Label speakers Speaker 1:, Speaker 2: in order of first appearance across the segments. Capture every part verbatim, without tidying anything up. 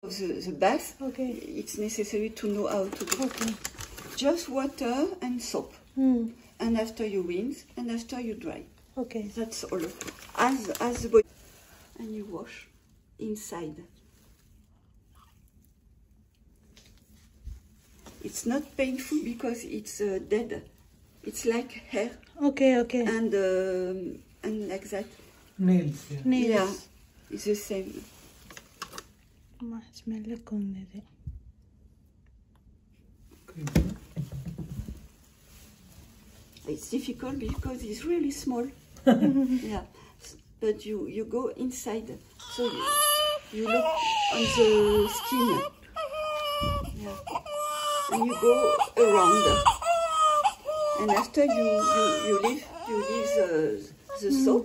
Speaker 1: the, the bath,
Speaker 2: Okay.
Speaker 1: it's necessary to know how to do.
Speaker 2: Okay.
Speaker 1: Just water and soap.
Speaker 2: Hmm.
Speaker 1: And after you rinse, and after you dry.
Speaker 2: Okay.
Speaker 1: That's all. As, as the body. And you wash inside. It's not painful because it's uh, dead. It's like hair.
Speaker 2: Okay, okay.
Speaker 1: And, um, and like that.
Speaker 3: Nails, yeah.
Speaker 2: Nails.
Speaker 1: Yeah, it's the same.
Speaker 2: మా smell ఎక్కువ ఉంది ఇది.
Speaker 1: It's difficult because it's really small. Yeah, but you, you go inside. So you, you look on the skin. Yeah. And you go around. And after you, you, you leave, you leave the, the soap.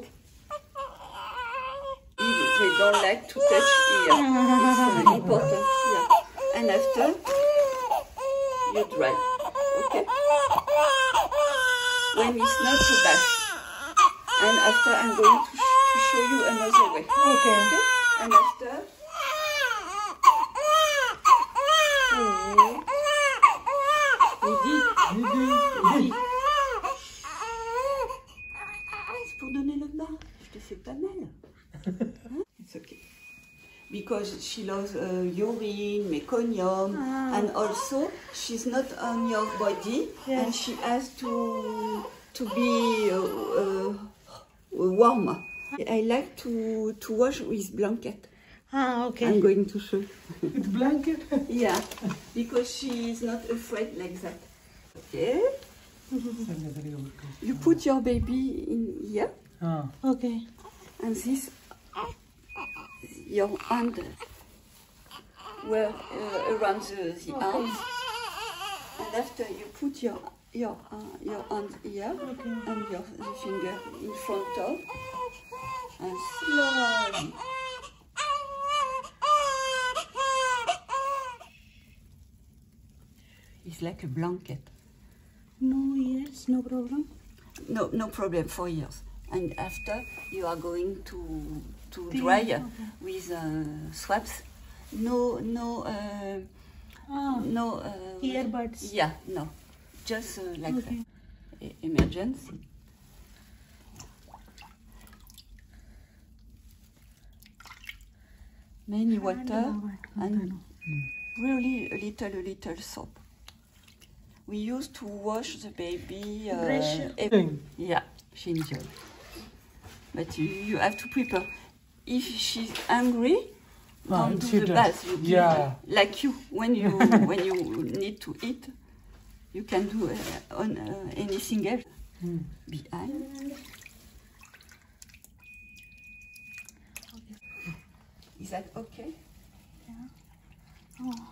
Speaker 1: They don't like to touch here. It's uh, important. Yeah. And after, you dry. Okay? When it's not so bad. And after, I'm going to, sh to show you another way.
Speaker 2: Okay.
Speaker 1: Okay? And after, oh. Lydie, Lydie. C'est pour donner le bain. Je te fais pas mal. Huh? It's okay. Because she loves uh, urine, meconium,
Speaker 2: Ah.
Speaker 1: and also she's not on your body,
Speaker 2: Yes.
Speaker 1: and she has to to be uh, uh, warm. I like to to wash with blanket.
Speaker 2: Ah, okay.
Speaker 1: I'm going to show.
Speaker 3: With blanket?
Speaker 1: Yeah, because she is not afraid like that. Okay. You put your baby in here,
Speaker 3: Ah.
Speaker 2: Okay.
Speaker 1: and this your hand where uh, around the, the
Speaker 2: Okay.
Speaker 1: arms, and after you put your your uh, your hand here
Speaker 2: Okay.
Speaker 1: and your the finger in front of, and slowly. It's like a blanket.
Speaker 2: No, yes, no problem.
Speaker 1: No, no problem for years. And after you are going to to
Speaker 2: Clean,
Speaker 1: dry
Speaker 2: okay.
Speaker 1: with uh, swabs. No, no, uh,
Speaker 2: Ah,
Speaker 1: no. Uh,
Speaker 2: earbuds.
Speaker 1: Yeah, no, just uh, like
Speaker 2: Okay.
Speaker 1: that. E- emergency. Many water and really a little, a little soap. We used to wash the baby. Uh,
Speaker 2: Brush.
Speaker 1: every, yeah, she enjoys. But you, you have to prepare. If she's angry,
Speaker 3: Ah,
Speaker 1: don't
Speaker 3: she
Speaker 1: do the
Speaker 3: does.
Speaker 1: bath. You give
Speaker 3: Yeah.
Speaker 1: her- like you, when you when you need to eat, you can do uh, on uh, anything else
Speaker 3: Hmm.
Speaker 1: behind. Is that okay?
Speaker 2: Oh.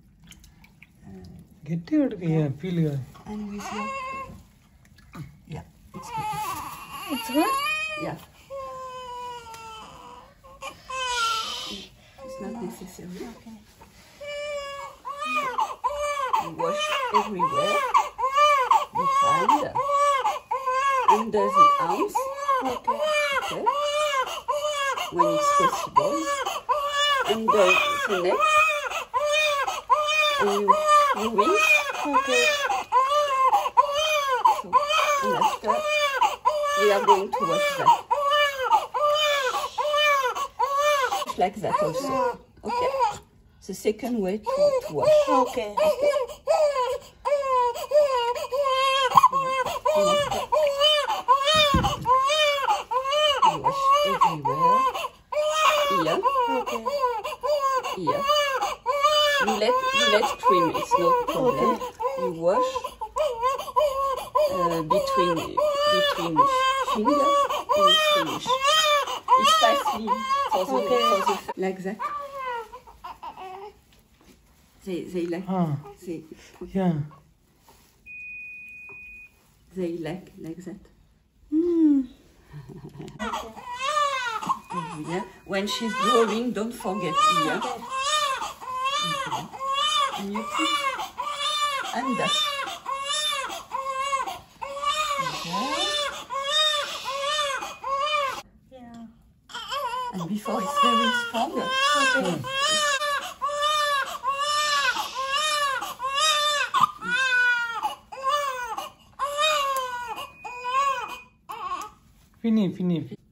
Speaker 3: Get it? Yeah, feel it.
Speaker 1: And with your yeah, it's good.
Speaker 2: It's good?
Speaker 1: Yeah. It's not necessary.
Speaker 2: Okay.
Speaker 1: You wash everywhere, behind, under the arms,
Speaker 2: Okay.
Speaker 1: okay, when it's possible, under the neck, and you, you rinse,
Speaker 2: Okay.
Speaker 1: so, and after, we are going to wash that. Like that also, okay? The second way to, to wash.
Speaker 2: Okay.
Speaker 1: You wash everywhere. Here,
Speaker 2: Okay.
Speaker 1: here. You let you let cream. It's no problem. You wash uh, between between finger and finish. It's fastly for the,
Speaker 2: Okay.
Speaker 1: for the like that. They they like
Speaker 3: Ah,
Speaker 1: they
Speaker 3: yeah.
Speaker 1: they like like that.
Speaker 2: Hmm.
Speaker 1: Yeah. When she's growing, don't forget here. Okay. And you put under. Okay.
Speaker 2: Yeah.
Speaker 1: And before it's very strong.
Speaker 2: Okay.
Speaker 3: Fini, fini.